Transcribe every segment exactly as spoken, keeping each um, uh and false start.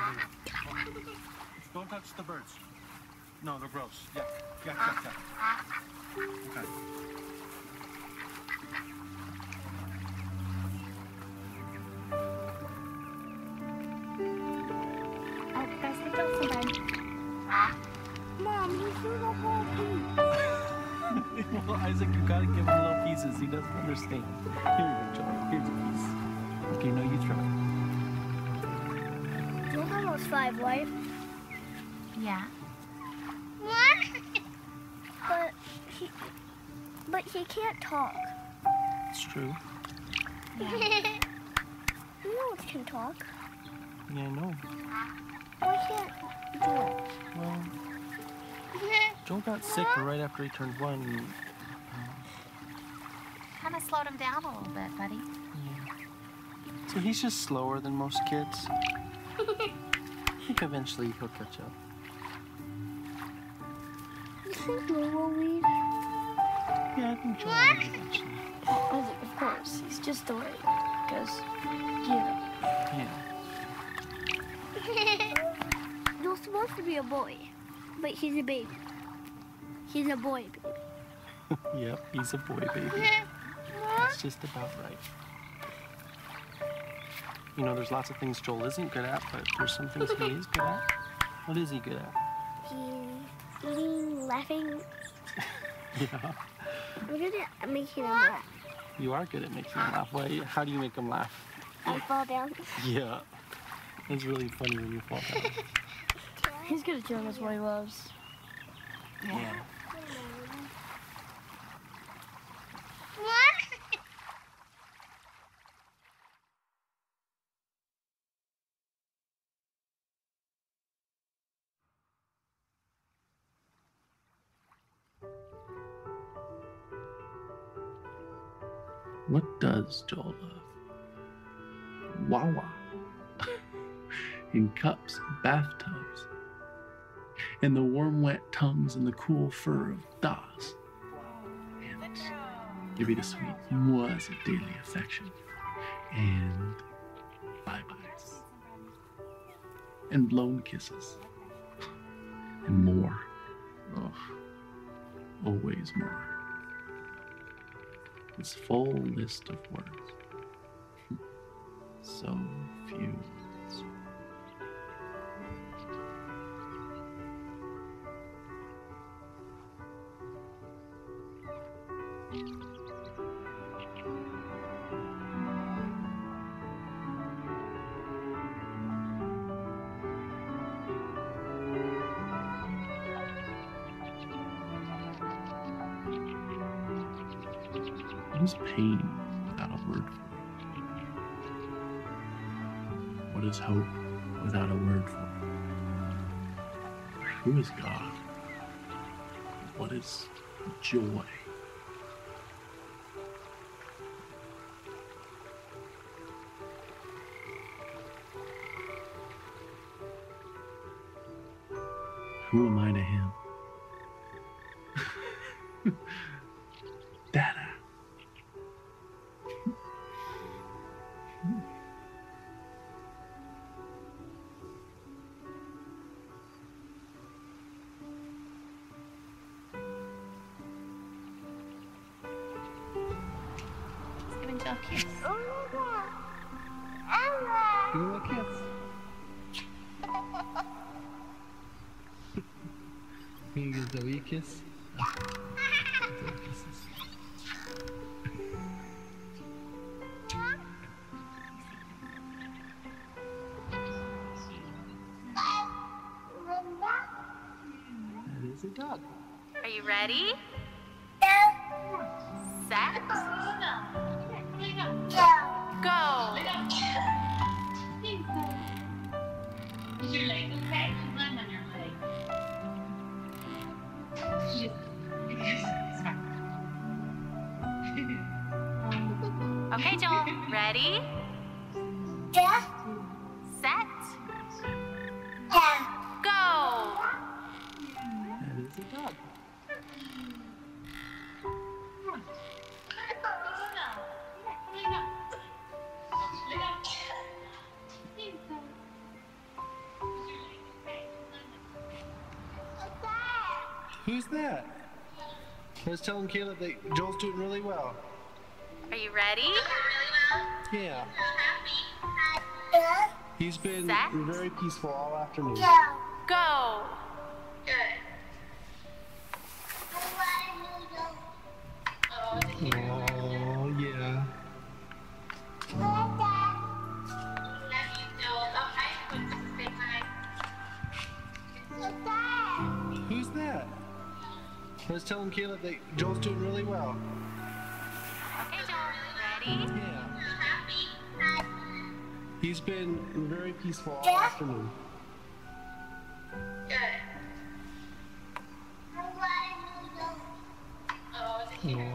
Don't touch the birds. No, they're gross. Yeah, yeah, yeah, yeah. Okay. Oh, guys, take out some time. Mom, you threw the whole piece. Well, Isaac, you gotta give him little pieces. He doesn't understand. Here you go, Joel. Here's a piece. Okay, no, you throw it. Joel's almost five, right? Yeah. What? But he, but he can't talk. It's true. Yeah. Joel can talk. Yeah, I know. Why can't Joel? Well, Joel got sick right after he turned one. And, Kind of slowed him down a little bit, buddy. yeah. So he's just slower than most kids. I think eventually he'll catch up. You think Joel will leave? Yeah, I think Joel will eventually. Oh, of course. He's just the way. Because, yeah. Yeah. Joel's supposed to be a boy, but he's a baby. He's a boy baby. Yep, he's a boy baby. That's just about right. You know, there's lots of things Joel isn't good at, but there's some things he is good at. What is he good at? He's eating, laughing. Yeah. I'm good at making him laugh. You are good at making him laugh. Why? How do you make him laugh? I fall down. Yeah. It's really funny when you fall down. He's good at showing us what he loves. Yeah. What does Joel love? Wawa. In cups, bathtubs, and the warm, wet tongues and the cool fur of Das. And give it a sweet mois of daily affection. And bye-byes. And blown kisses. And more. Oh, always more. This full list of words. So few words. What is pain without a word for it? What is hope without a word for it? Who is God? What is joy? Who am I to him? Dada. Giving Joe a kiss. Give him a kiss. Can you give Zoe a kiss? Zoe kisses. That is a dog. Are you ready? Set. Go. Is your leg okay? Land on your leg. It's fine. Okay, Joel. Ready? Set. Go. That is a dog. Who's that? I was telling Caleb that Joel's doing really well. Are you ready? Yeah. He's been Set? very peaceful all afternoon. Go. Oh, yeah. Who's that? I was telling Caleb that Joel's doing really well. Okay, Joel. Ready? Yeah. He's been very peaceful all afternoon. Oh, yeah.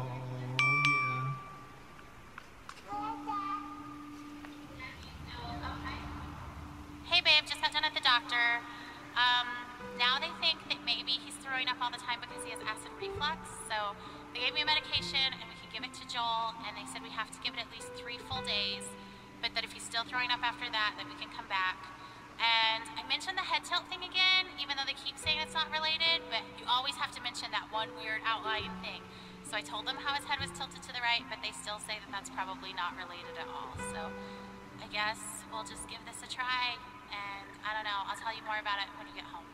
Hey, babe, just got done at the doctor. Um, now they think that maybe he's throwing up all the time because he has acid reflux. So they gave me a medication and we can give it to Joel, and they said we have to give it at least three full days, but that if he's still throwing up after that, then we can come back. And I mentioned the head tilt thing again, even though they keep saying it's not related, but you always have to mention that one weird outlying thing. So I told them how his head was tilted to the right, but they still say that that's probably not related at all. So I guess we'll just give this a try, and I don't know, I'll tell you more about it when you get home.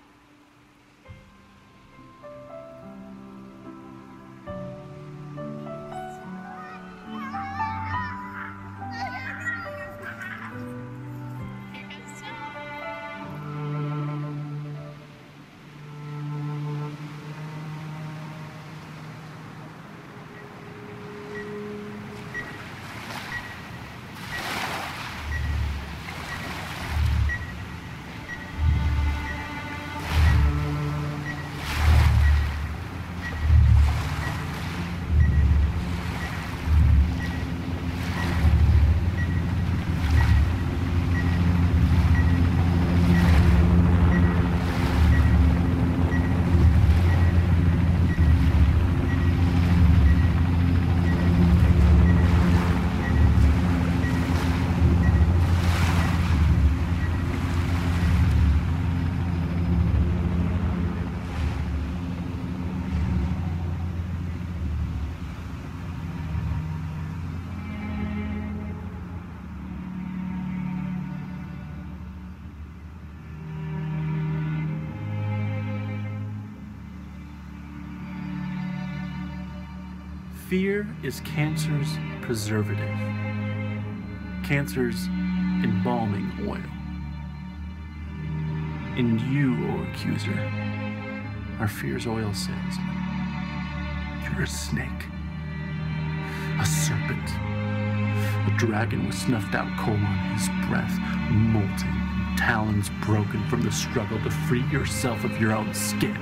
Fear is cancer's preservative, cancer's embalming oil. And you, O accuser, are fear's oil salesman. You're a snake, a serpent, a dragon with snuffed out coal on his breath, molting, talons broken from the struggle to free yourself of your own skin.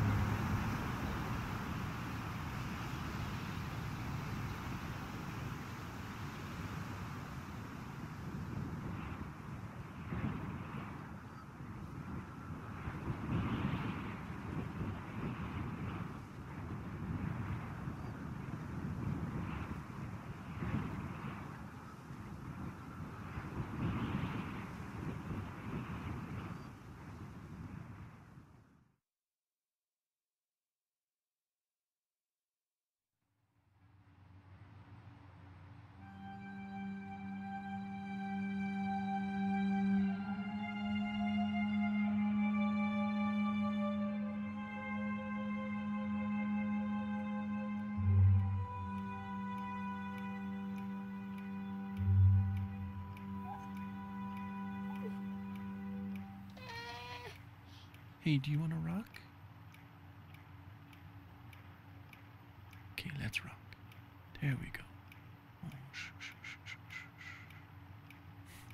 Hey, do you want to rock? Okay, let's rock. There we go. Oh, shh, shh, shh, shh, shh, shh.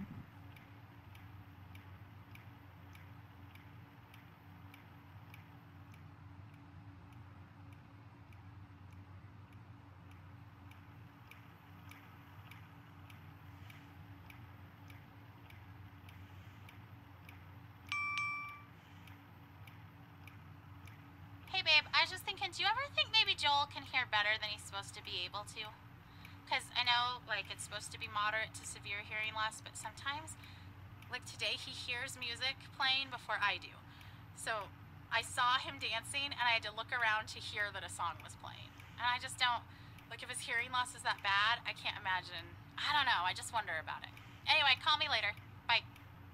Hey babe, I was just thinking, do you ever think maybe Joel can hear better than he's supposed to be able to? Because I know, like, it's supposed to be moderate to severe hearing loss, but sometimes, like today, he hears music playing before I do. So I saw him dancing, and I had to look around to hear that a song was playing. And I just don't, like, if his hearing loss is that bad, I can't imagine. I don't know. I just wonder about it. Anyway, call me later. Bye.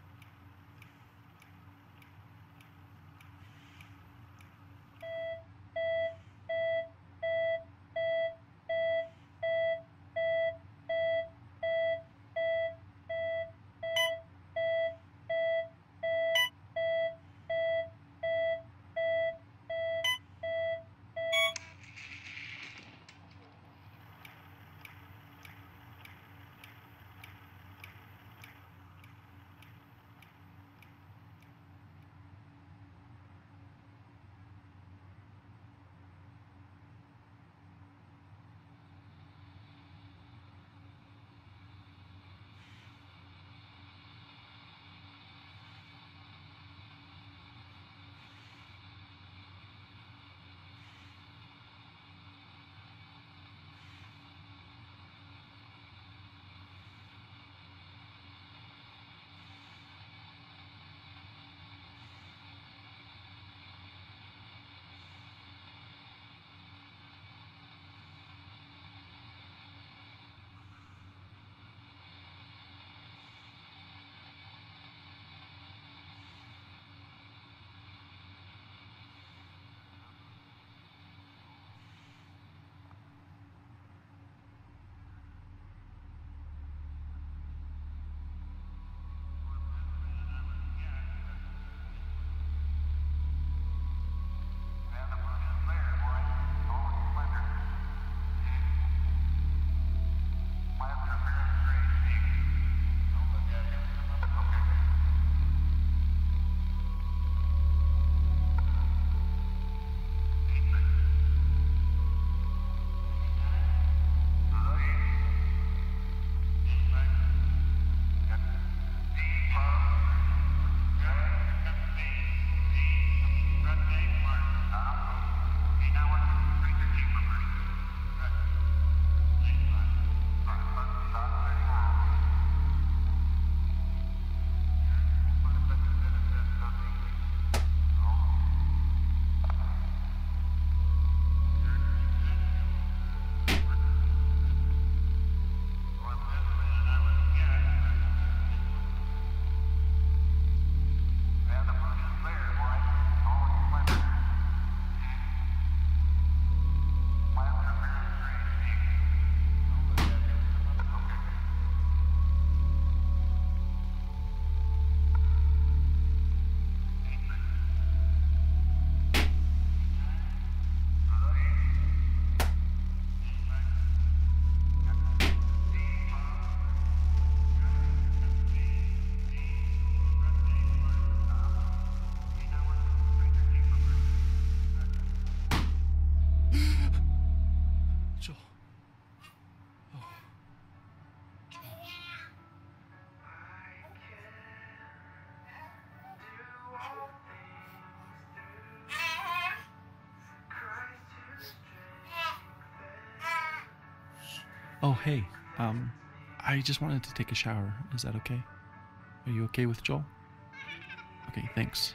Oh, hey, um, I just wanted to take a shower. Is that okay? Are you okay with Joel? Okay, thanks.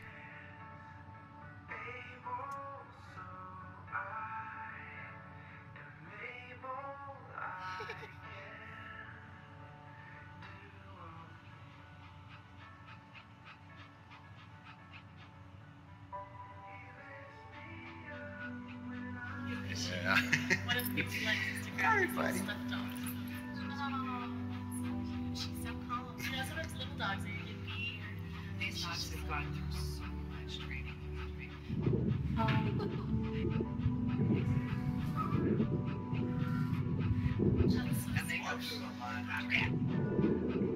Yeah. What if people like to grab these little stuffed dogs? Oh, she's so calm. You know, sometimes little dogs are yippy. These dogs have gone through so much training. And they go through a lot of that.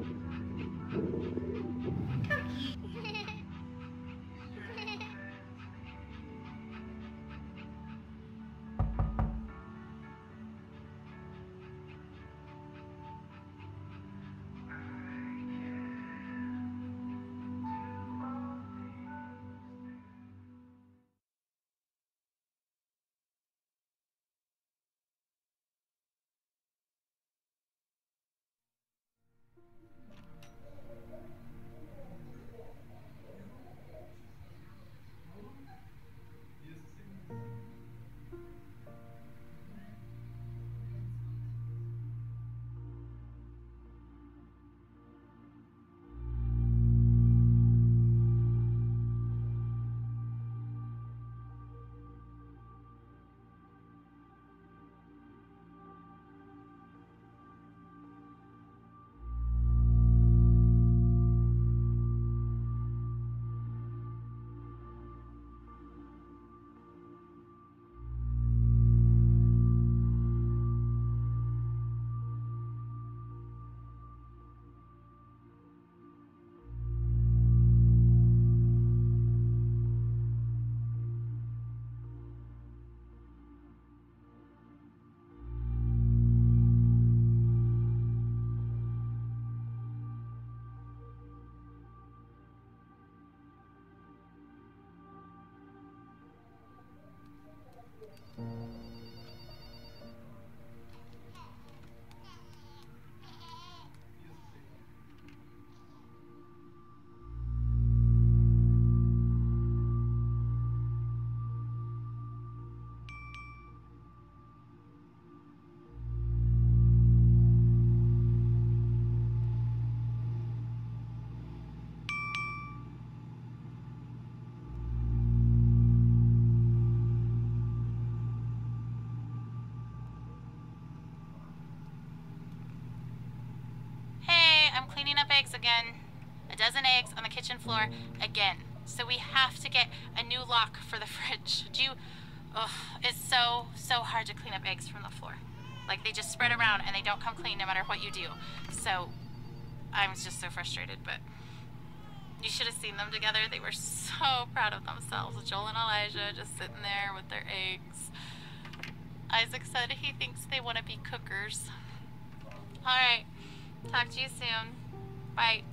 cleaning up eggs again. A dozen eggs on the kitchen floor again. So we have to get a new lock for the fridge. Do you... Ugh, it's so, so hard to clean up eggs from the floor. Like, they just spread around and they don't come clean no matter what you do. So, I was just so frustrated, but you should have seen them together. They were so proud of themselves. Joel and Elijah just sitting there with their eggs. Isaac said he thinks they want to be cookers. Alright, talk to you soon. Bye.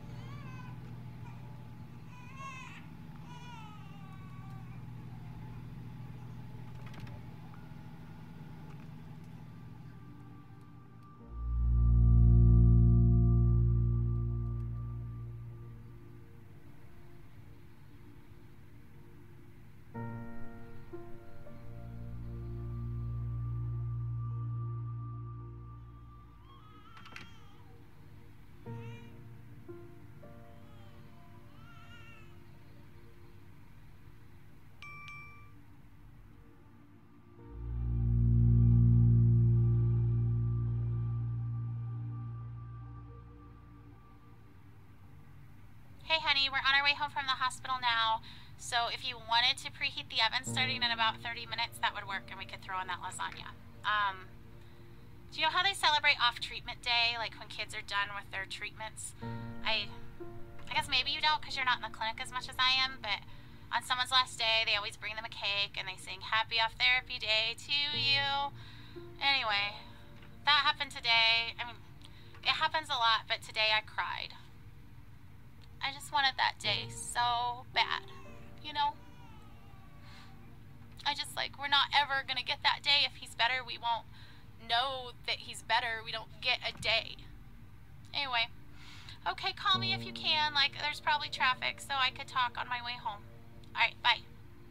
Hey honey, we're on our way home from the hospital now, so if you wanted to preheat the oven starting in about thirty minutes, that would work and we could throw in that lasagna. Um, do you know how they celebrate off-treatment day, like when kids are done with their treatments? I, I guess maybe you don't because you're not in the clinic as much as I am, but on someone's last day, they always bring them a cake and they sing Happy Off Therapy Day to you. Anyway, that happened today. I mean, it happens a lot, but today I cried. I just wanted that day so bad, you know? I just, like, we're not ever gonna get that day. If he's better, we won't know that he's better. We don't get a day. Anyway, okay, call me if you can. Like, there's probably traffic, so I could talk on my way home. Alright, bye.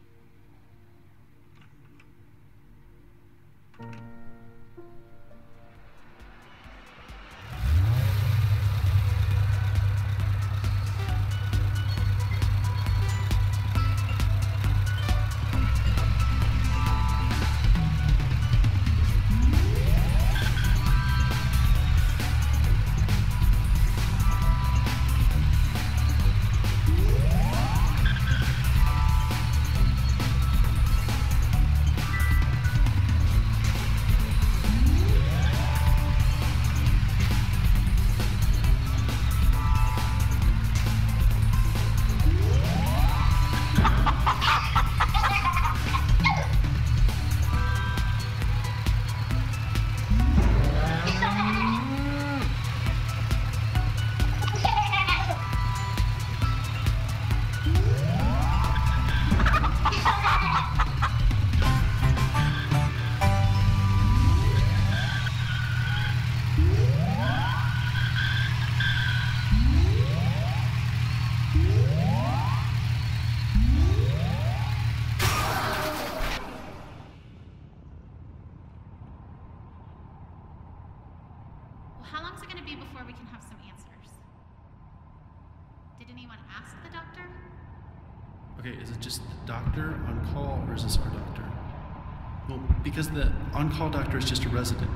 How long is it going to be before we can have some answers? Did anyone ask the doctor? Okay, is it just the doctor on call, or is this our doctor? Well, because the on-call doctor is just a resident.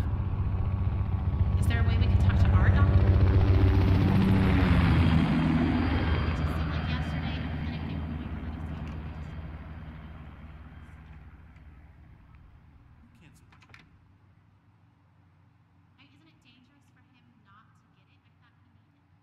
Is there a way we can talk to our doctor? It just seemed like yesterday at the clinic they were going to let us go. I mean, isn't it dangerous for him not to get it? I thought he needed it.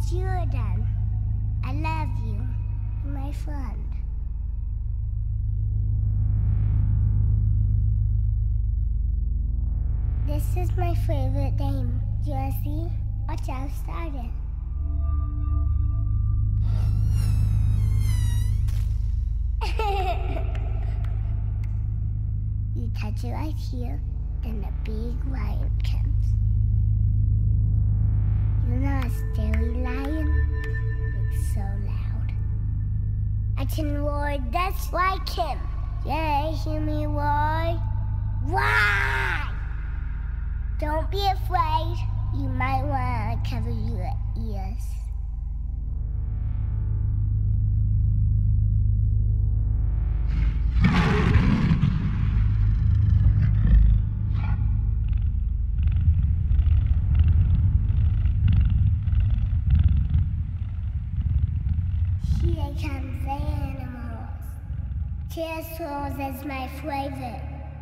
it's Jordan. I love you, my friend. This is my favorite game. Do you want to see? Watch how I started. You touch it right here, then the big lion comes. You know a scary lion? It's so loud. I can roar just like him. Yeah, hear me roar? Why? Don't be afraid. You might want to cover your ears. Here comes the animals. Pterosaurs is my favorite.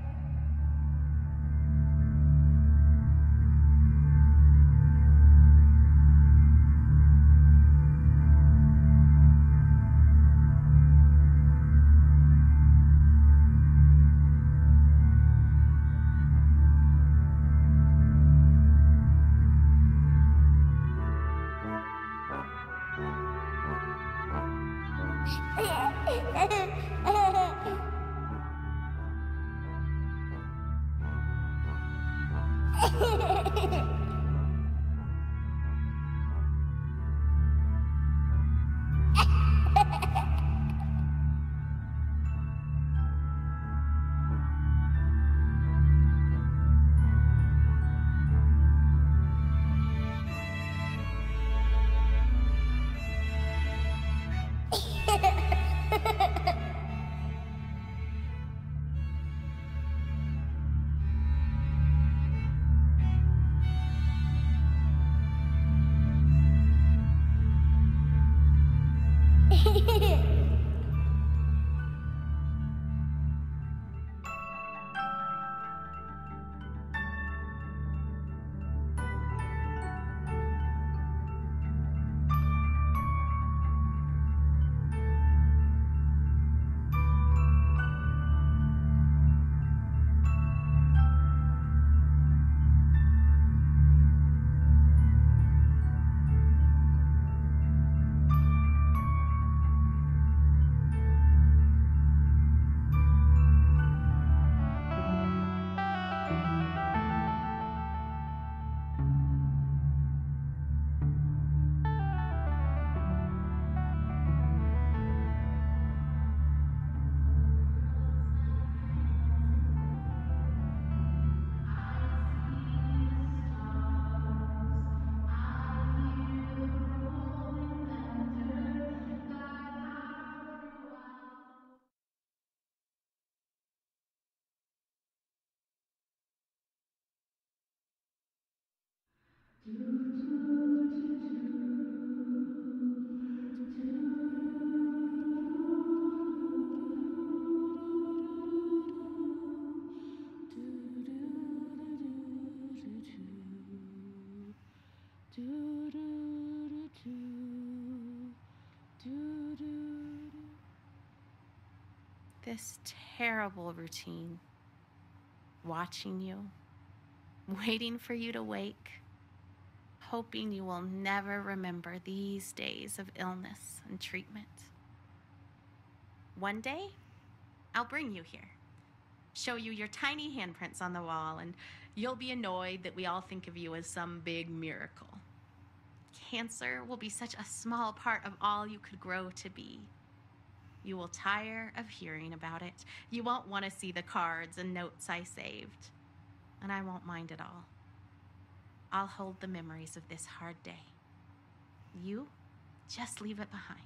This terrible routine, watching you, waiting for you to wake, hoping you will never remember these days of illness and treatment. One day, I'll bring you here, show you your tiny handprints on the wall, and you'll be annoyed that we all think of you as some big miracle. Cancer will be such a small part of all you could grow to be. You will tire of hearing about it. You won't want to see the cards and notes I saved. And I won't mind at all. I'll hold the memories of this hard day. You just leave it behind.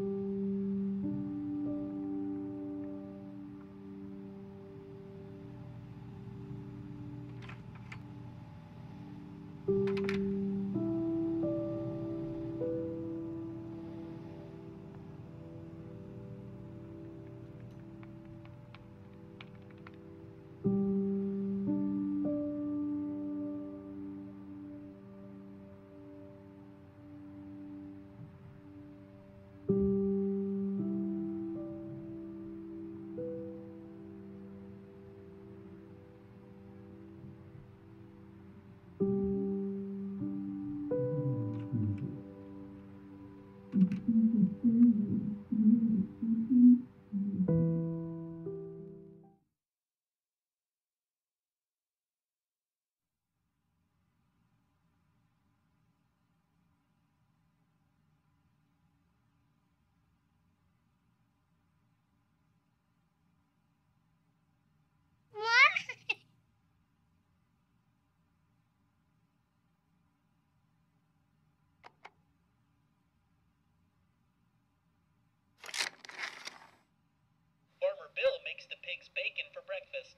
Farmer Bill makes the pigs bacon for breakfast.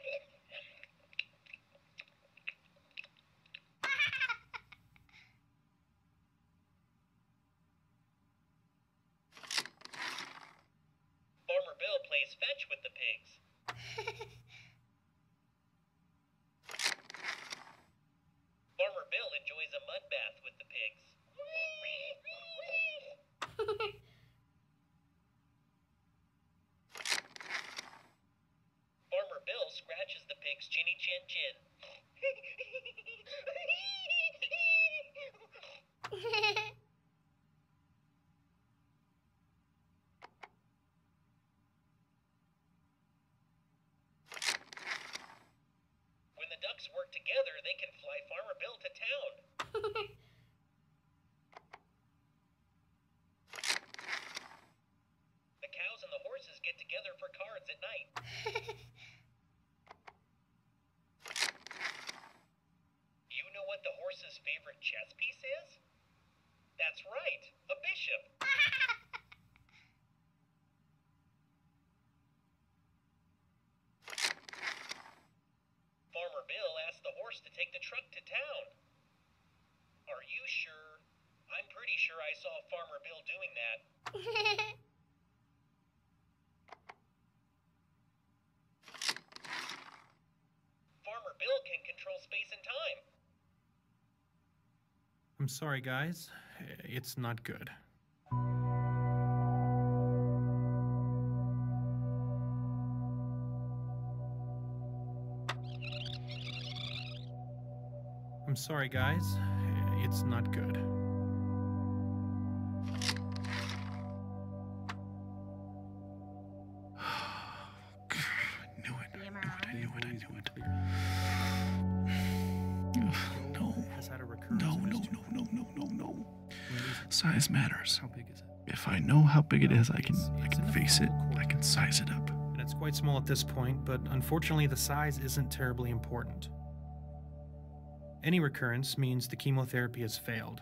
Farmer Bill plays fetch with the pigs. Farmer Bill enjoys a mud bath with the pigs. Farmer Bill scratches the pig's chinny chin chin. When the ducks work together, they can fly Farmer Bill to town. The cows and the horses get together for cards at night. You know what the horse's favorite chess piece is? That's right, a bishop. Farmer Bill asked the horse to take the truck to town. Are you sure? I'm pretty sure I saw Farmer Bill doing that. Farmer Bill can control space and time. I'm sorry, guys. It's not good. I'm sorry, guys. It's not good. I knew it. I knew it. I knew it. I knew it. No. Has had a recurrence No, of no, this no, no, no, no, no. When is- Size matters. How big is it? If I know how big it is, I can It's- I it's can in the face it. vocal cord. I can size it up. And it's quite small at this point, but unfortunately the size isn't terribly important. Any recurrence means the chemotherapy has failed.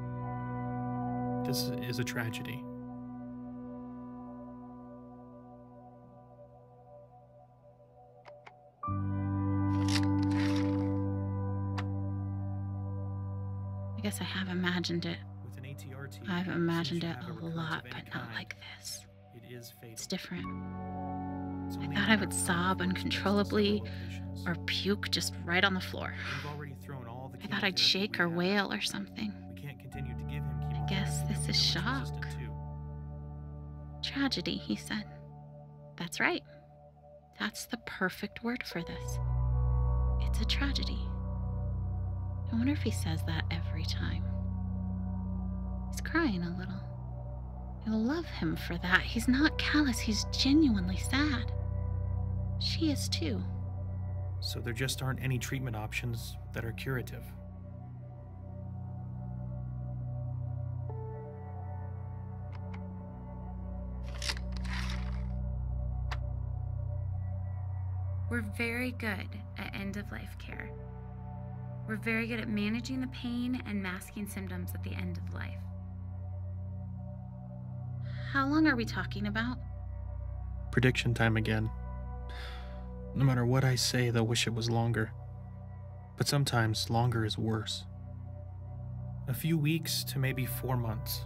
This is a tragedy. I guess I have imagined it. With an A T R T, I've since imagined you it have a recurrence lot, of any but not kind, like this. It is fatal. It's different. It's I only thought a I matter would of sob time before it spreads to uncontrollably several locations. or puke just right on the floor. We've already thrown all the I thought I'd chemotherapy shake we or have. wail or something. We can't continue to give him chemotherapy. guess this is because he's shock. resistant too. Tragedy, he said. That's right. That's the perfect word for this. It's a tragedy. I wonder if he says that every time. He's crying a little. I love him for that. He's not callous, he's genuinely sad. She is too. So there just aren't any treatment options that are curative. We're very good at end-of-life care. We're very good at managing the pain and masking symptoms at the end of life. How long are we talking about? Prediction time again. No matter what I say, they'll wish it was longer. But sometimes longer is worse. A few weeks to maybe four months.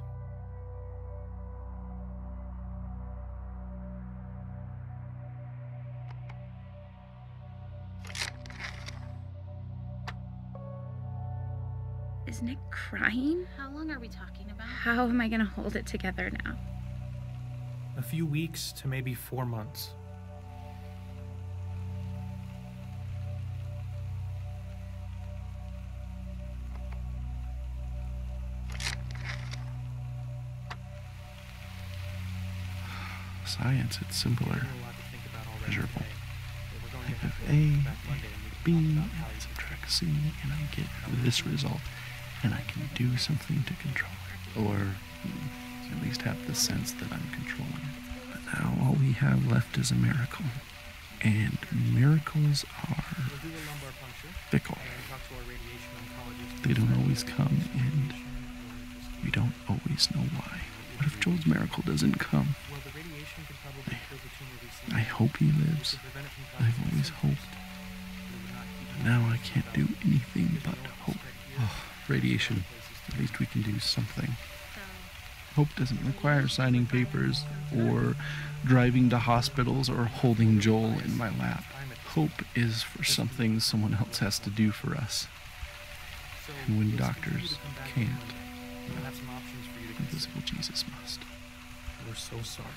Is Nick crying? How long are we talking about? How am I gonna hold it together now? A few weeks to maybe four months. Science, it's simpler, measurable. I have A, and B, and subtract C, and I get this result, and I can do something to control it, or at least have the sense that I'm controlling it. But now all we have left is a miracle, and miracles are fickle. They don't always come, and we don't always know why. What if Joel's miracle doesn't come? I, I hope he lives. I've always hoped. But now I can't do anything but hope. Oh, radiation. At least we can do something. Hope doesn't require signing papers or driving to hospitals or holding Joel in my lap. Hope is for something someone else has to do for us. And when doctors can't, well, invisible Jesus must. We're so sorry.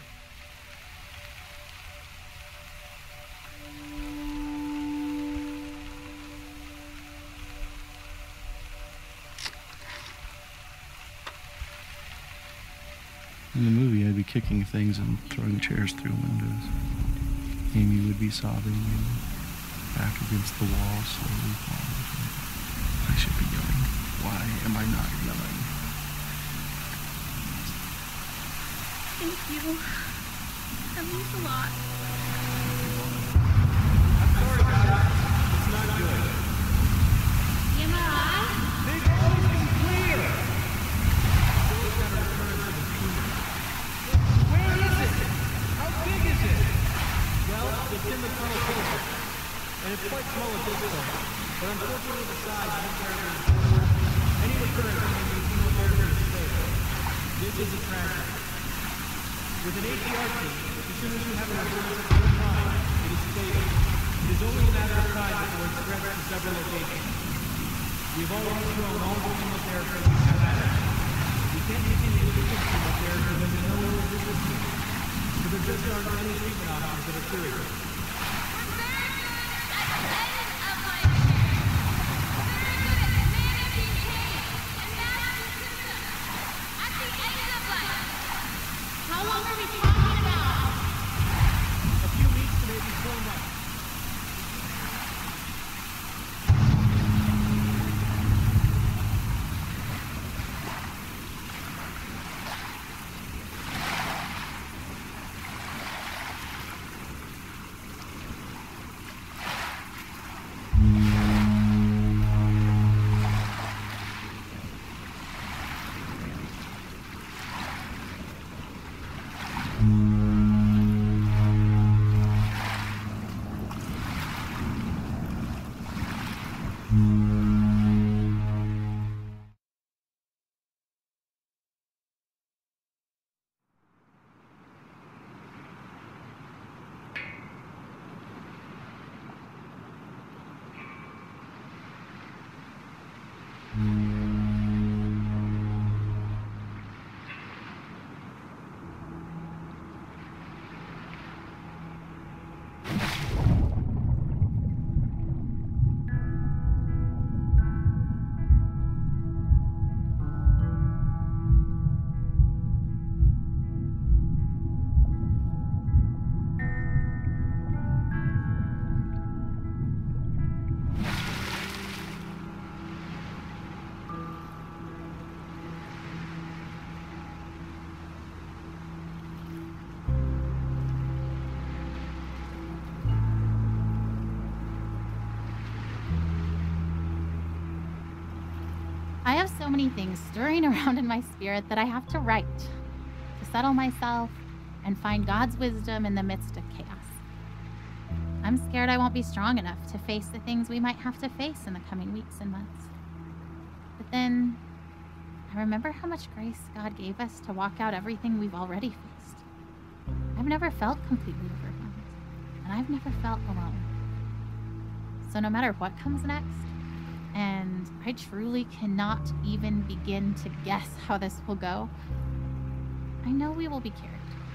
In the movie, I'd be kicking things and throwing chairs through windows. Amy would be sobbing and back against the wall, slowly falling. I should be yelling. Why am I not yelling? Thank you. That means a lot. I'm sorry, guys. It's not good. The M R I? They've always been clear. Joel's got to return to the tumor. Where is it? How big is it? Well, it's in the frontal cortex. And it's quite small at this point. But unfortunately, the size isn't terribly important. Any recurrence can be chemotherapy is fatal. This is a tragedy. With an A T R T, as soon as you have an recurrence at one time, it is fatal. It is only a matter of time before it spreads to several locations. We've already thrown all the chemotherapy we have at it. We can't continue with the chemotherapy when we know it is resistant. So there just aren't any treatment options that are curative. How long are we talking about? A few weeks to maybe four months. I have so many things stirring around in my spirit that I have to write, to settle myself and find God's wisdom in the midst of chaos. I'm scared I won't be strong enough to face the things we might have to face in the coming weeks and months. But then I remember how much grace God gave us to walk out everything we've already faced. I've never felt completely overwhelmed, and I've never felt alone. So no matter what comes next, and I truly cannot even begin to guess how this will go, I know we will be carried.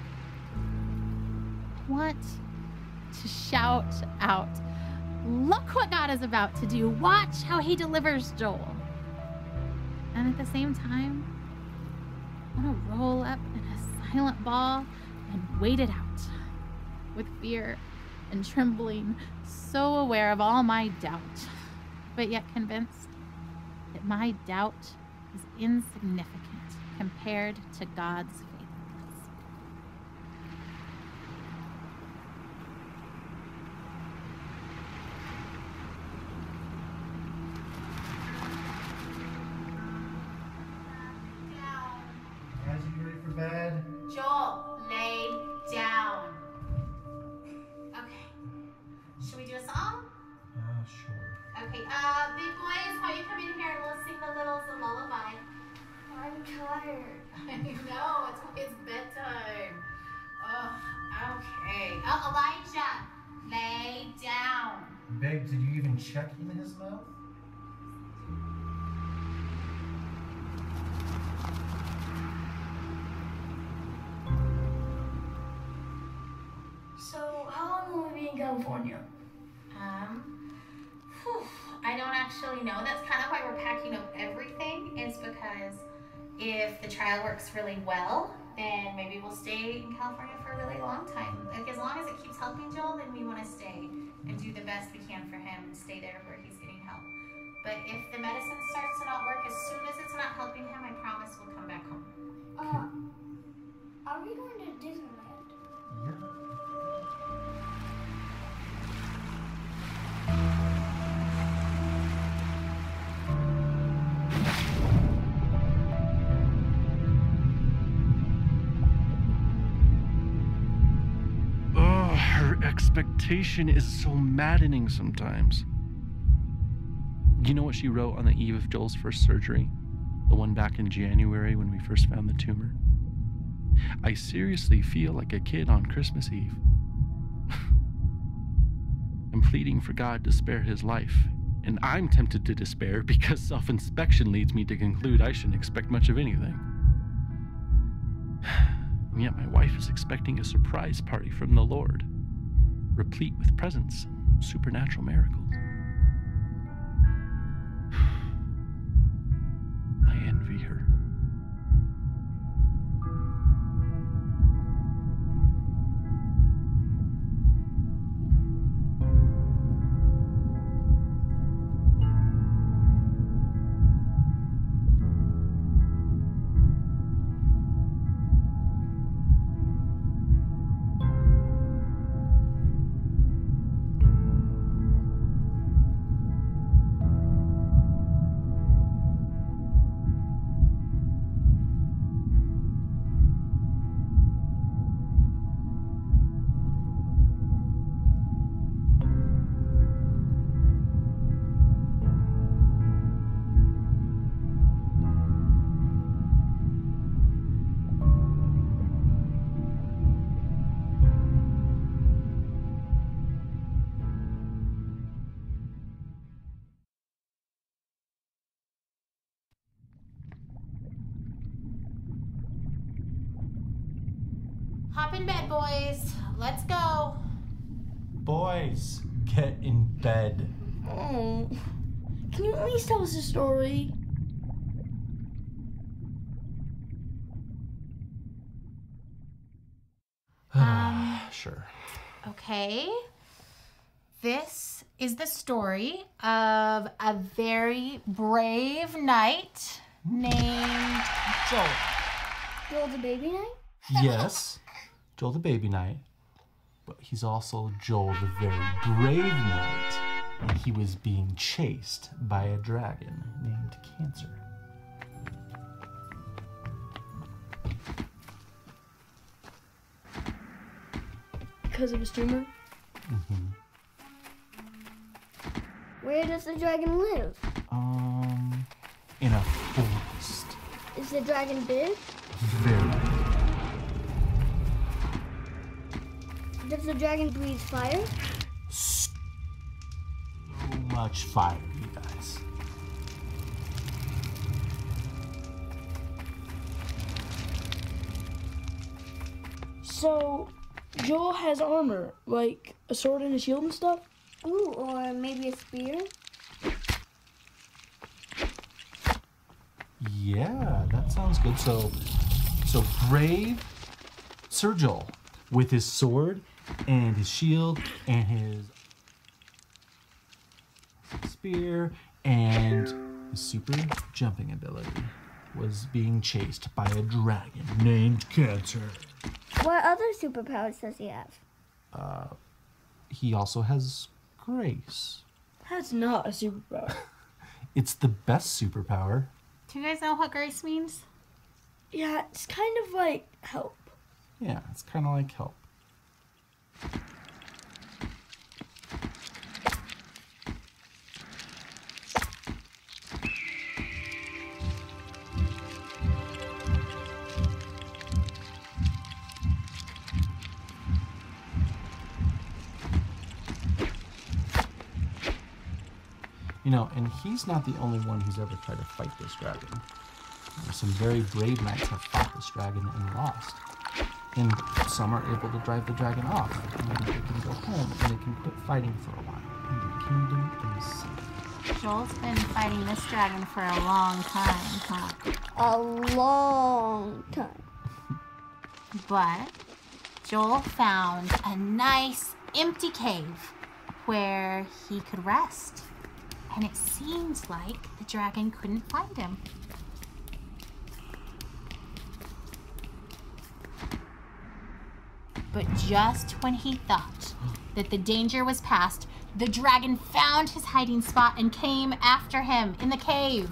I want to shout out, look what God is about to do. Watch how he delivers Joel. And at the same time, I want to roll up in a silent ball and wait it out with fear and trembling, so aware of all my doubt, but yet convinced that my doubt is insignificant compared to God's faithfulness. Guys, you ready for bed? Joel, lay down. Okay. Should we do a song? Uh, sure. Okay, uh, big boys, how you come in here and we'll sing the littles a lullaby. I'm tired. I know, it's, it's bedtime. Oh, okay. Oh, Elijah, lay down. Babe, did you even check him in his mouth? So, how long will we be in California? Um, whew, I don't actually know. That's kind of why we're packing up everything, is because if the trial works really well, then maybe we'll stay in California for a really long time. Like, as long as it keeps helping Joel, then we want to stay and do the best we can for him and stay there where he's getting help. But if the medicine starts to not work, as soon as it's not helping him, I promise we'll come back home. Uh, are we going to Disneyland? Yeah. Oh, her expectation is so maddening sometimes. You know what she wrote on the eve of Joel's first surgery? The one back in January when we first found the tumor? I seriously feel like a kid on Christmas Eve. I'm pleading for God to spare his life, and I'm tempted to despair because self-inspection leads me to conclude I shouldn't expect much of anything. And yet my wife is expecting a surprise party from the Lord, replete with presents and supernatural miracles. I envy her. Hop in bed, boys. Let's go. Boys, get in bed. Oh, can you at least tell us a story? Um, Sure. Okay. This is the story of a very brave knight named Joel. Joel the baby knight? Yes, Joel the baby knight, but he's also Joel the very brave knight, and he was being chased by a dragon named Cancer. because of a streamer? Mm-hmm. Where does the dragon live? Um, in a forest. Is the dragon big? Very big. Does the dragon breathe fire? So much fire, you guys. So, Joel has armor, like a sword and a shield and stuff? Ooh, or maybe a spear? Yeah, that sounds good. So, so brave Sir Joel with his sword and his shield and his spear and his super jumping ability was being chased by a dragon named Cancer. What other superpowers does he have? Uh, he also has grace. That's not a superpower. It's the best superpower. Do you guys know what grace means? Yeah, it's kind of like help. Yeah, it's kind of like help. You know, and he's not the only one who's ever tried to fight this dragon. Some very brave knights have fought this dragon and lost. And some are able to drive the dragon off. And then they can go home and they can quit fighting for a while. And the kingdom is safe. Joel's been fighting this dragon for a long time, huh? A long time. But Joel found a nice empty cave where he could rest. And it seems like the dragon couldn't find him. But just when he thought that the danger was past, the dragon found his hiding spot and came after him in the cave.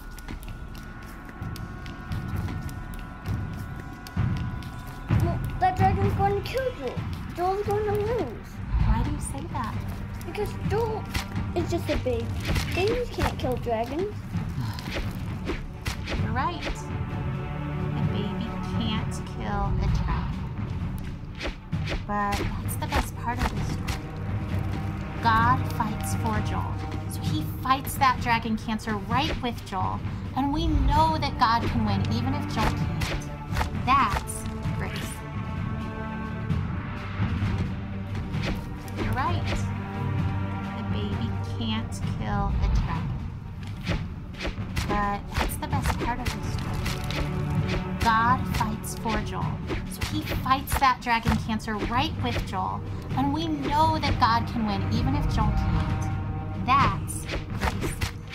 Well, that dragon's going to kill Joel. Joel's going to lose. Why do you say that? Because Joel is just a baby. Babies can't kill dragons. You're right. A baby can't kill a dragon. But that's the best part of this story. God fights for Joel. So he fights that dragon Cancer right with Joel. And we know that God can win even if Joel can't. That's grace. You're right. A baby can't kill a dragon. But that's the best part of this story. God fights for Joel. So he fights that dragon Cancer right with Joel. And we know that God can win even if Joel can't. That's grace.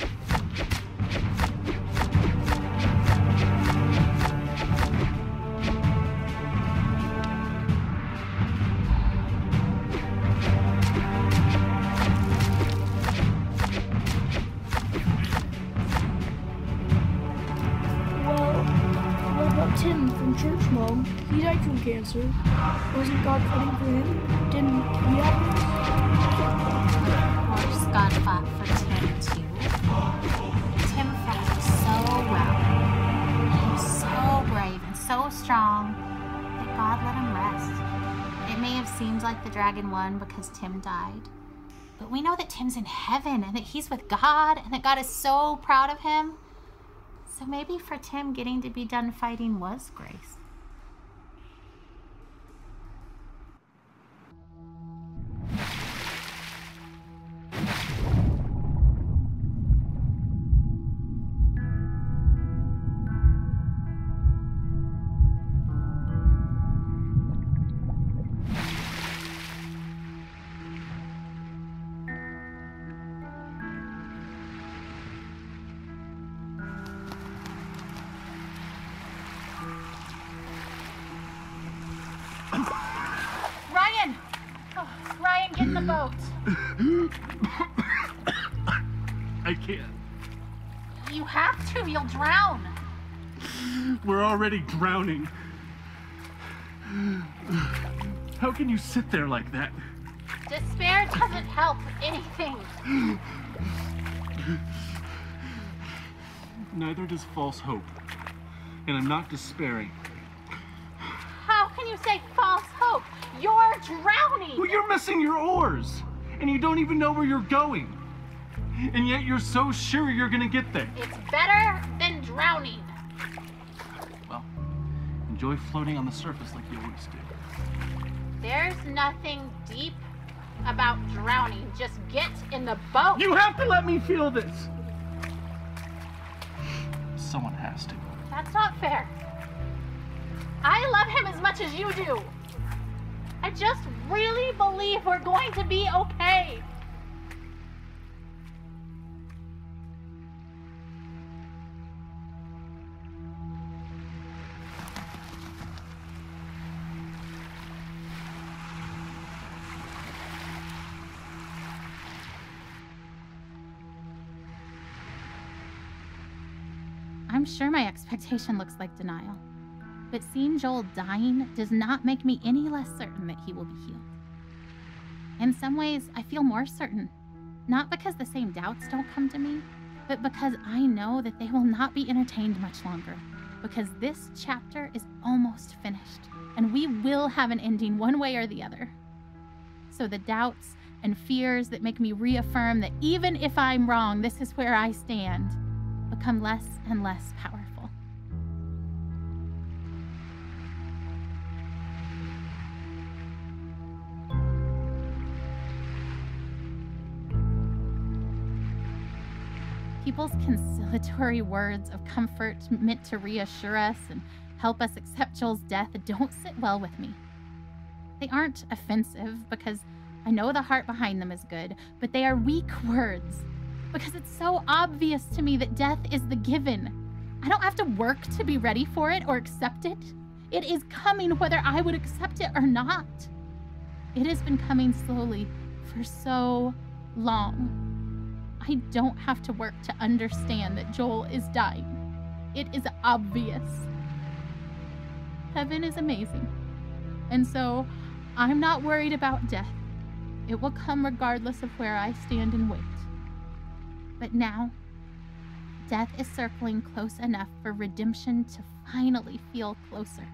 Tim from Church Mom, he died from cancer. Wasn't God fighting for him? Didn't he have Of course, God fought for Tim too. Tim fought so well. He was so brave and so strong that God let him rest. It may have seemed like the dragon won because Tim died. But we know that Tim's in heaven and that he's with God and that God is so proud of him. So maybe for Tim, getting to be done fighting was grace. Ryan! Oh, Ryan, get in the boat. I can't. You have to, you'll drown. We're already drowning. How can you sit there like that? Despair doesn't help anything. Neither does false hope. And I'm not despairing. How can you say false hope? You're drowning! Well, you're missing your oars! And you don't even know where you're going. And yet you're so sure you're gonna get there. It's better than drowning. Well, enjoy floating on the surface like you always do. There's nothing deep about drowning. Just get in the boat. You have to let me feel this! Someone has to. That's not fair. I love him as much as you do. I just really believe we're going to be okay. I'm sure my expectation looks like denial, but seeing Joel dying does not make me any less certain that he will be healed. In some ways, I feel more certain, not because the same doubts don't come to me, but because I know that they will not be entertained much longer, because this chapter is almost finished, and we will have an ending one way or the other. So the doubts and fears that make me reaffirm that even if I'm wrong, this is where I stand, become less and less powerful. People's conciliatory words of comfort meant to reassure us and help us accept Joel's death don't sit well with me. They aren't offensive because I know the heart behind them is good, but they are weak words because it's so obvious to me that death is the given. I don't have to work to be ready for it or accept it. It is coming whether I would accept it or not. It has been coming slowly for so long. I don't have to work to understand that Joel is dying. It is obvious. Heaven is amazing. And so I'm not worried about death. It will come regardless of where I stand and wait. But now, death is circling close enough for redemption to finally feel closer.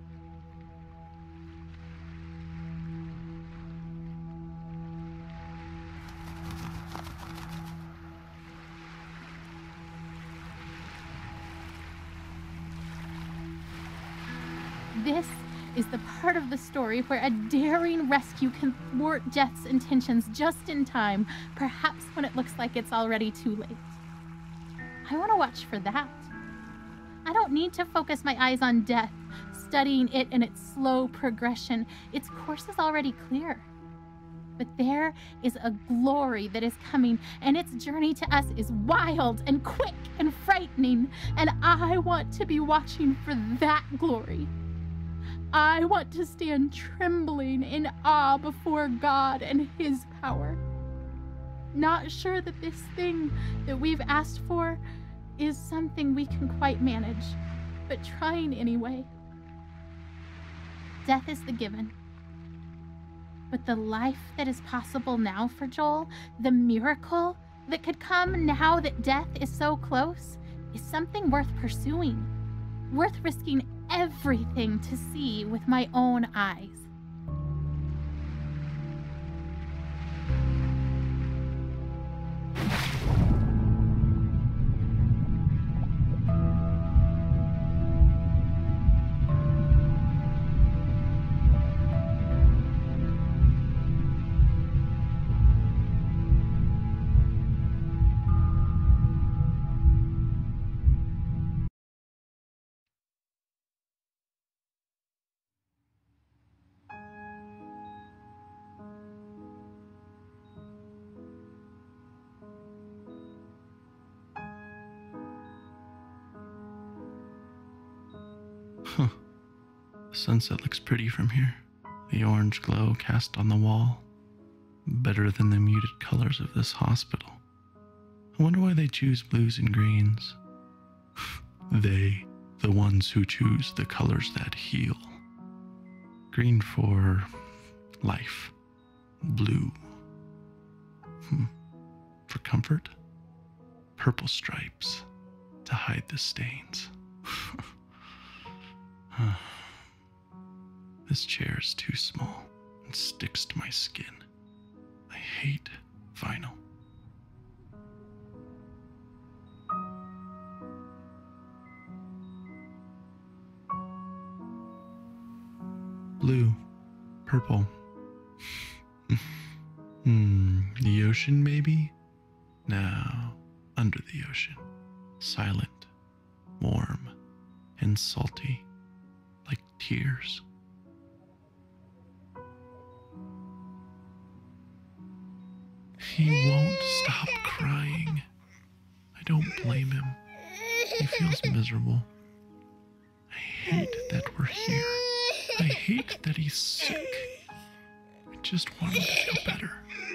This is the part of the story where a daring rescue can thwart Death's intentions just in time, perhaps when it looks like it's already too late. I want to watch for that. I don't need to focus my eyes on Death, studying it in its slow progression. Its course is already clear. But there is a glory that is coming, and its journey to us is wild and quick and frightening, and I want to be watching for that glory. I want to stand trembling in awe before God and His power. Not sure that this thing that we've asked for is something we can quite manage, but trying anyway. Death is the given. But the life that is possible now for Joel, the miracle that could come now that death is so close, is something worth pursuing, worth risking everything to see with my own eyes. Huh. The sunset looks pretty from here. The orange glow cast on the wall. Better than the muted colors of this hospital. I wonder why they choose blues and greens. They, the ones who choose the colors that heal. Green for life. Blue. Hmm. For comfort, purple stripes to hide the stains. This chair is too small and sticks to my skin. I hate vinyl. Blue, purple. Hmm, the ocean maybe? Now, under the ocean, silent, warm, and salty, like tears. He won't stop crying. I don't blame him. He feels miserable. I hate that we're here. I hate that he's sick. I just want him to feel better.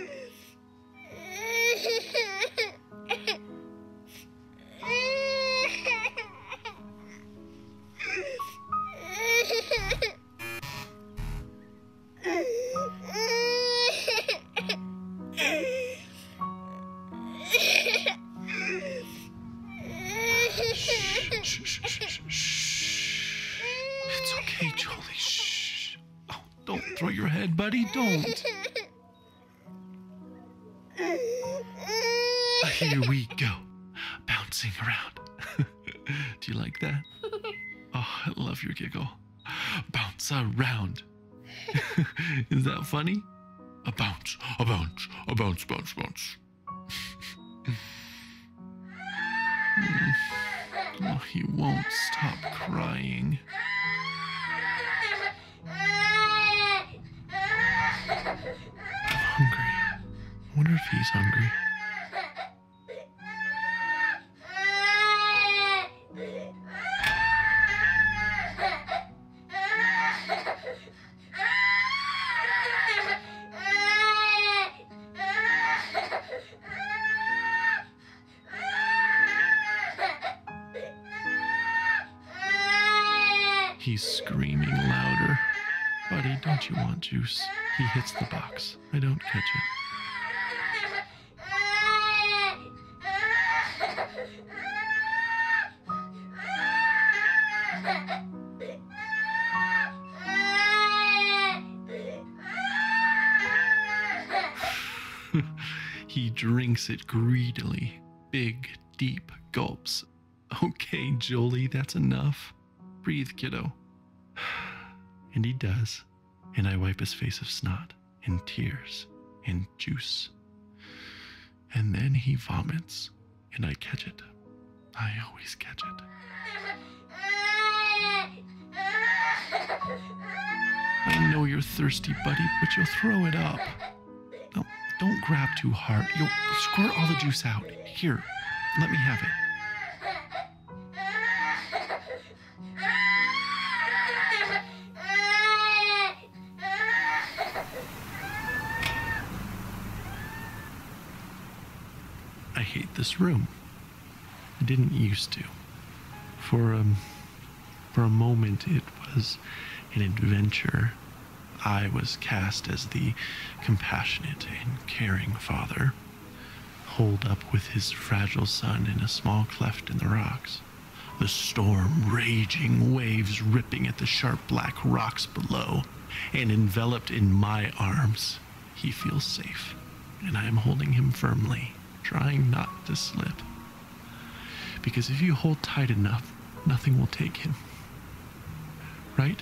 It's okay, Jolie. Shh. Oh, don't throw your head, buddy. Don't. Here we go. Bouncing around. Do you like that? Oh, I love your giggle. Bounce around. Is that funny? A bounce, a bounce, a bounce, bounce, bounce. Oh, he won't stop crying. I'm hungry. I wonder if he's hungry. He's screaming louder. Buddy, don't you want juice? He hits the box. I don't catch it. He drinks it greedily. Big, deep gulps. Okay, Jolie, that's enough. Breathe, kiddo. And he does. And I wipe his face of snot and tears and juice. And then he vomits, and I catch it. I always catch it. I know you're thirsty, buddy, but you'll throw it up. No, don't grab too hard. You'll squirt all the juice out. Here, let me have it. I hate this room. I didn't used to. For um, for a moment, it was an adventure. I was cast as the compassionate and caring father, holed up with his fragile son in a small cleft in the rocks. The storm raging, waves ripping at the sharp black rocks below, and enveloped in my arms, he feels safe, and I am holding him firmly, trying not to slip. Because if you hold tight enough, nothing will take him. Right?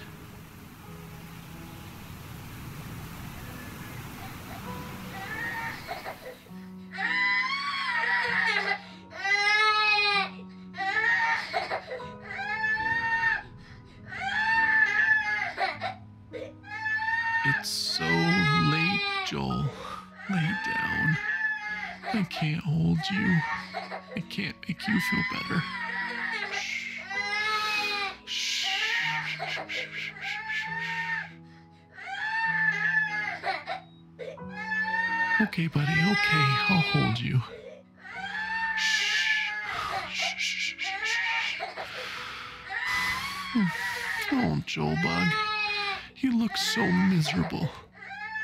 It's so late, Joel. Lay down. I can't hold you. I can't make you feel better. Shh. Shh. Okay, buddy, okay. I'll hold you. Shh. Shh. Oh, Joel Bug. You look so miserable.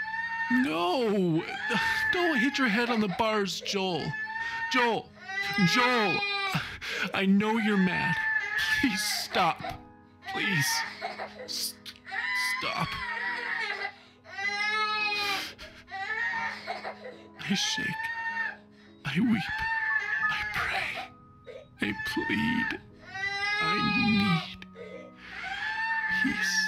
No! Don't hit your head on the bars, Joel. Joel! Joel! I know you're mad. Please stop. Please. S- stop. I shake. I weep. I pray. I plead. I need peace.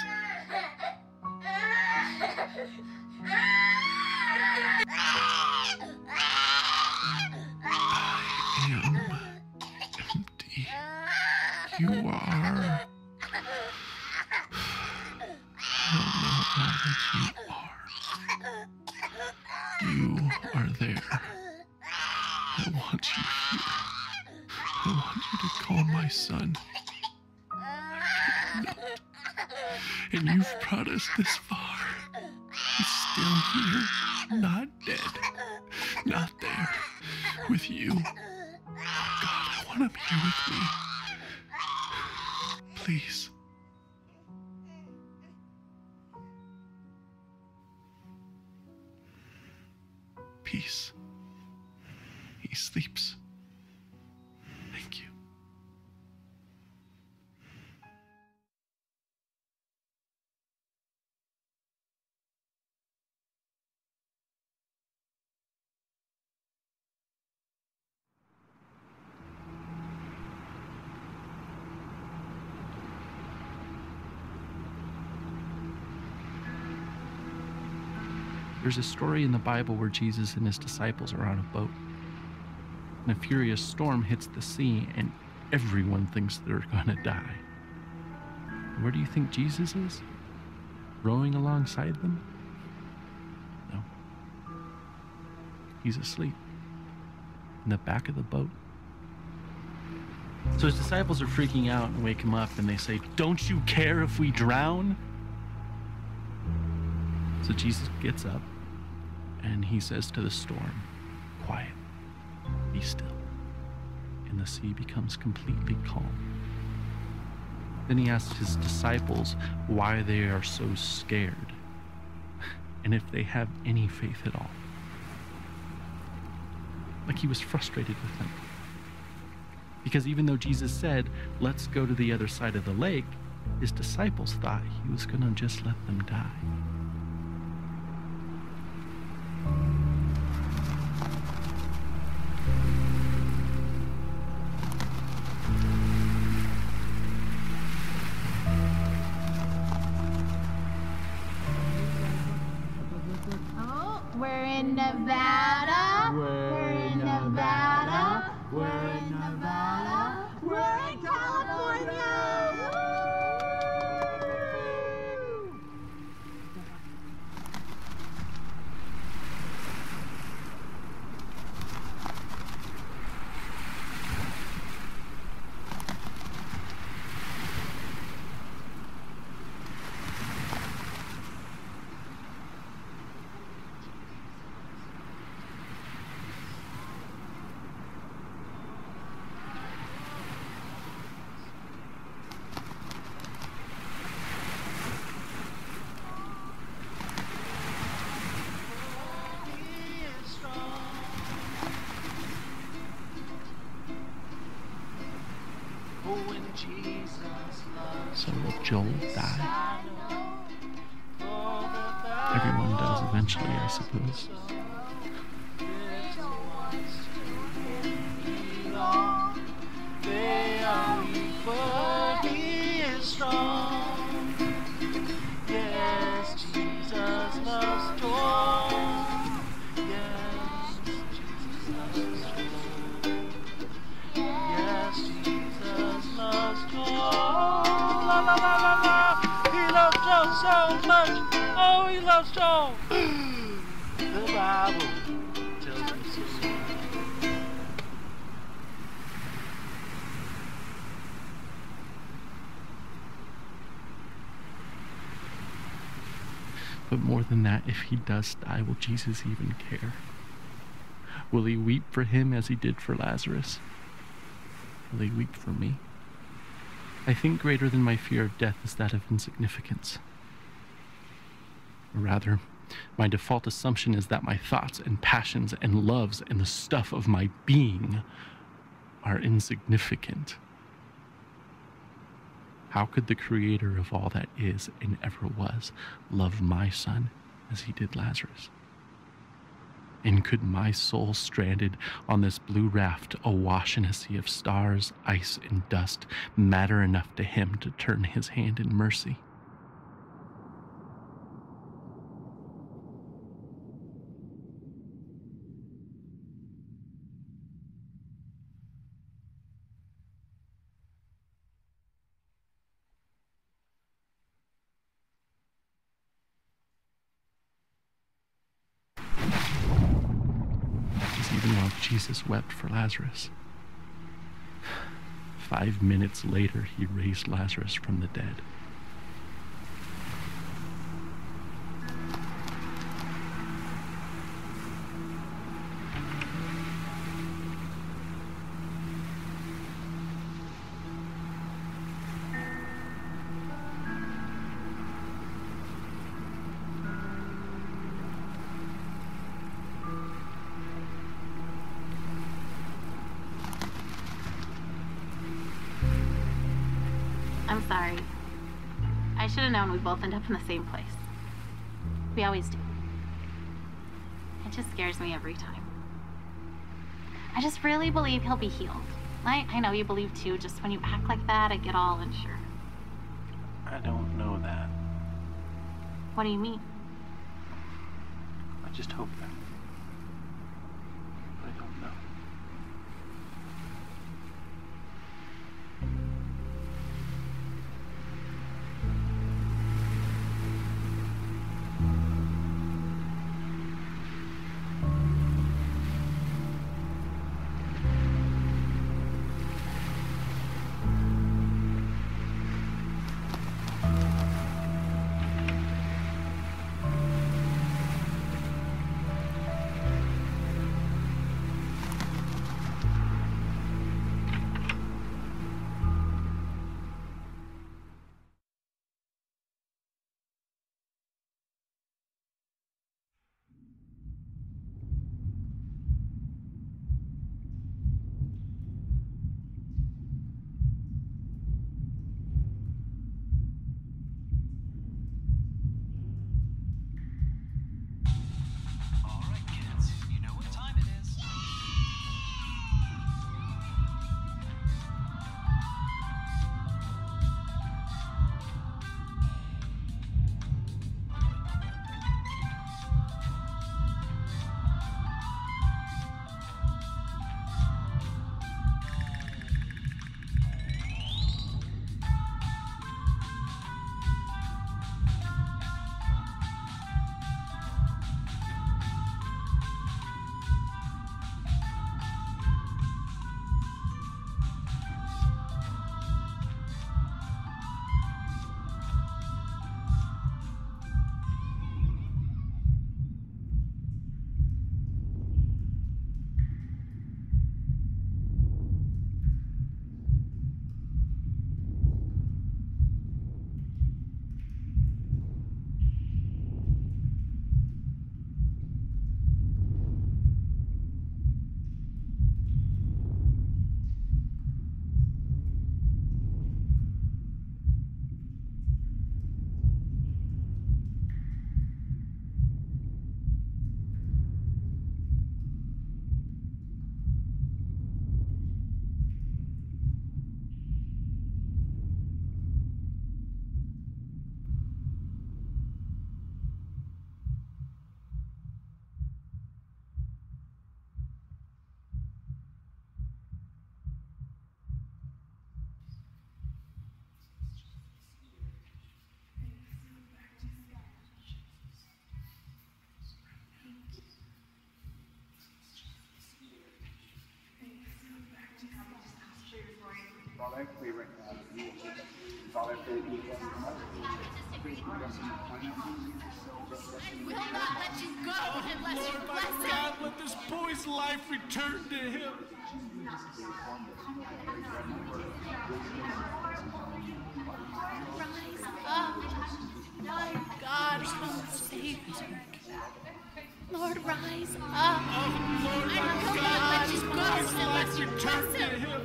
I am empty. You are. I don't know all that you are. You are there. I want you here. I want you to call my son. I cannot. And you've brought us this far. He's still here, not dead, not there, with you. Oh God, I want him here with me. Please. Peace. He sleeps. Thank you. There's a story in the Bible where Jesus and his disciples are on a boat. And a furious storm hits the sea, and everyone thinks they're gonna die. Where do you think Jesus is? Rowing alongside them? No. He's asleep in the back of the boat. So his disciples are freaking out and wake him up, and they say, "Don't you care if we drown?" So Jesus gets up and he says to the storm, "Quiet, be still." And the sea becomes completely calm. Then he asks his disciples why they are so scared and if they have any faith at all. Like he was frustrated with them. Because even though Jesus said, "Let's go to the other side of the lake," his disciples thought he was going to just let them die. We're in Nevada. We're in Nevada. We're in Nevada. We're in California. So will Joel die? Everyone does eventually, I suppose. Yes, Jesus loves Joel. Yes, Jesus loves Joel. Yes, Jesus loves Joel. La la la la la. He loves Joel so much. Oh, he loves Joel. The Bible tells me so. But more than that, if he does die, will Jesus even care? Will he weep for him as he did for Lazarus? Will he weep for me? I think greater than my fear of death is that of insignificance. Or rather, My default assumption is that my thoughts and passions and loves and the stuff of my being are insignificant. How could the creator of all that is and ever was love my son as he did Lazarus? And could my soul stranded on this blue raft awash in a sea of stars, ice, and dust matter enough to him to turn his hand in mercy? Even while Jesus wept for Lazarus. Five minutes later, he raised Lazarus from the dead. I'm sorry. I should have known we'd both end up in the same place. We always do. It just scares me every time. I just really believe he'll be healed. I, I know you believe too, just when you act like that, I get all unsure. I don't know that. What do you mean? I just hope that. I don't know. Will not let you go unless you bless him. God, let this boy's life return to him. Rise up. My God, come save him. Lord, rise up. Oh, Lord, I will God, not let you go unless you bless him. him.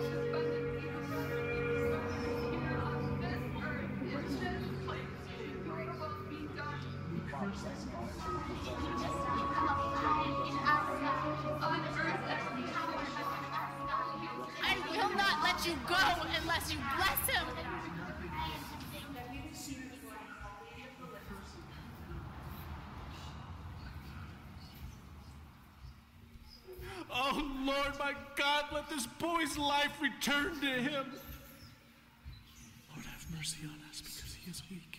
I will not let you go unless you bless him. Oh, Lord, my God, let this boy's life return to him. Lord, have mercy on us because he is weak.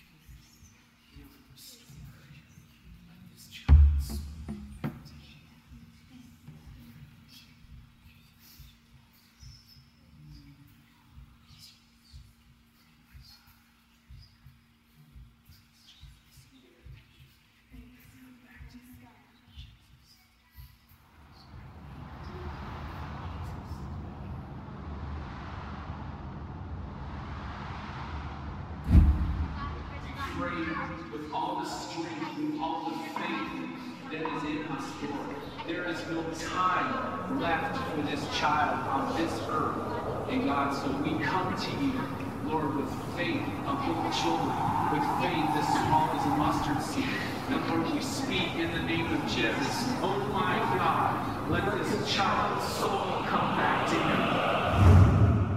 With all the strength, with all the faith that is in us, Lord. There is no time left for this child on this earth. And God, so we come to you, Lord, with faith of little children, with faith as small as a mustard seed. And Lord, we speak in the name of Jesus. Oh my God, let this child's soul come back to him.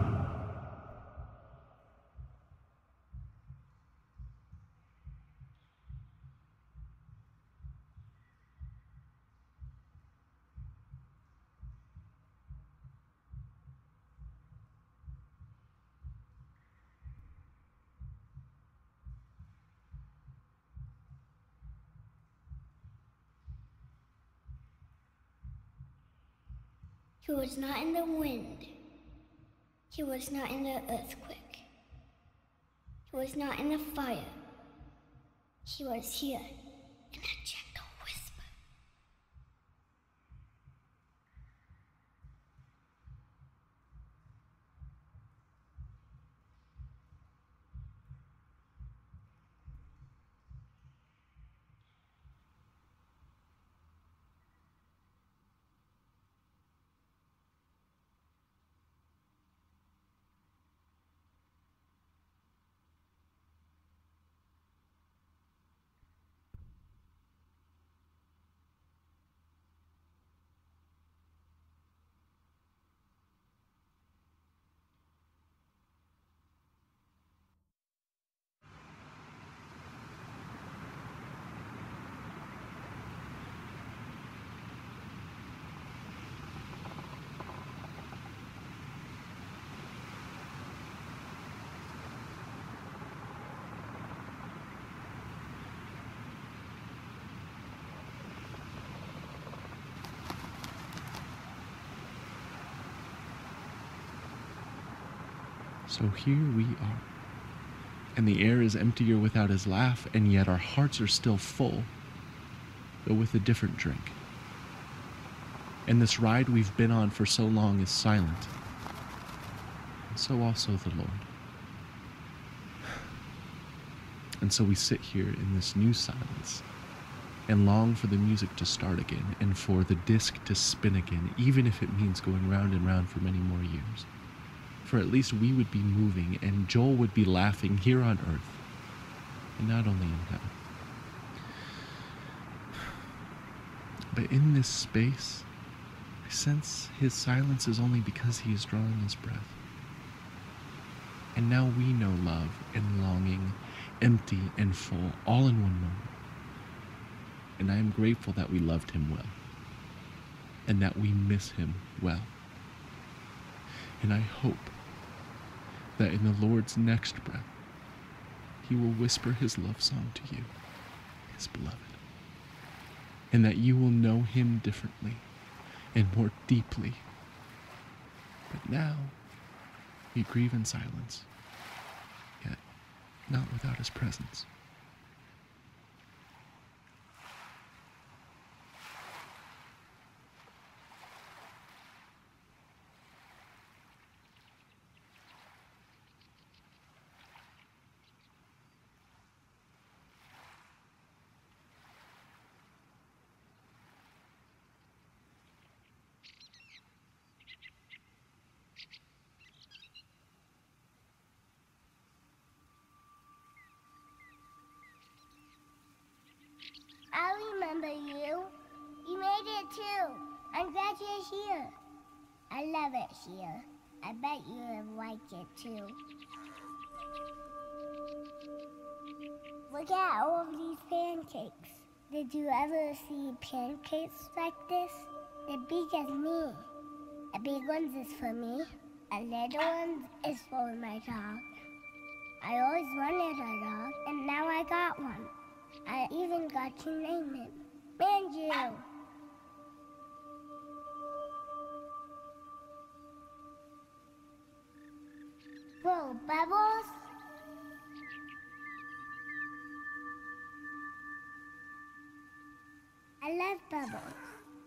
He was not in the wind. He was not in the earthquake. He was not in the fire. He was here in a gentle whisper. So here we are, and the air is emptier without his laugh, and yet our hearts are still full, though with a different drink. And this ride we've been on for so long is silent, and so also the Lord. And so we sit here in this new silence, and long for the music to start again, and for the disc to spin again, even if it means going round and round for many more years. For at least we would be moving, and Joel would be laughing here on earth, and not only in heaven. But in this space, I sense his silence is only because he is drawing his breath. And now we know love and longing, empty and full, all in one moment. And I am grateful that we loved him well, and that we miss him well. And I hope that in the Lord's next breath, he will whisper his love song to you, his beloved, and that you will know him differently and more deeply. But now, we grieve in silence, yet not without his presence. remember you. You made it too. I'm glad you're here. I love it here. I bet you have liked it too. Look at all of these pancakes. Did you ever see pancakes like this? They're big as me. A big one is for me. A little one is for my dog. I always wanted a dog, and now I got one. I even got to name him Manju. Whoa, Bubbles? I love Bubbles.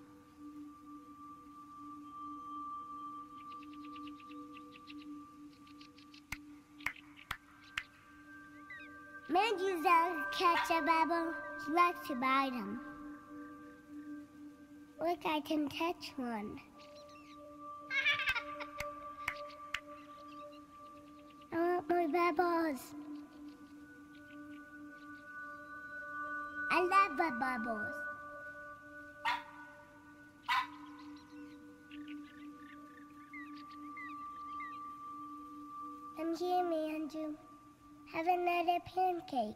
Manju doesn't catch a bubble. He likes to bite them. Look, I can catch one. I want more bubbles. I love the bubbles. Come here, Manju. Have another pancake.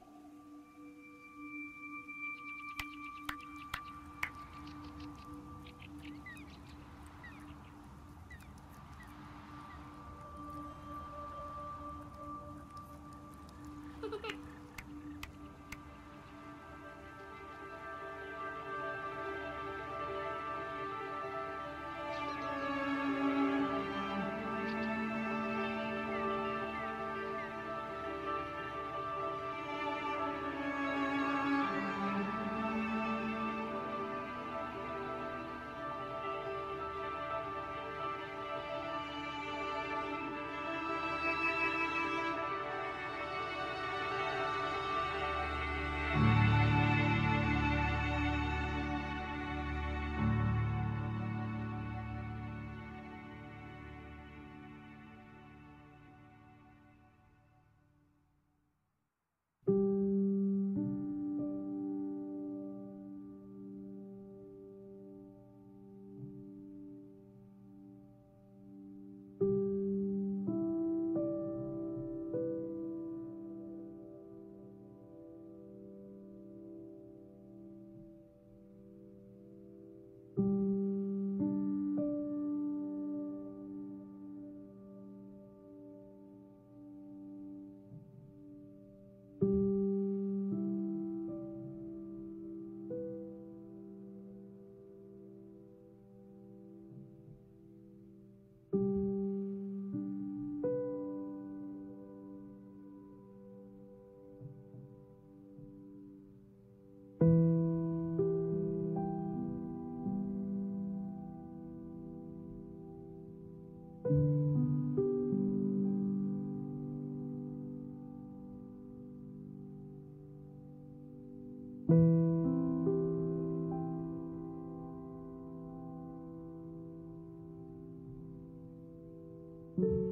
you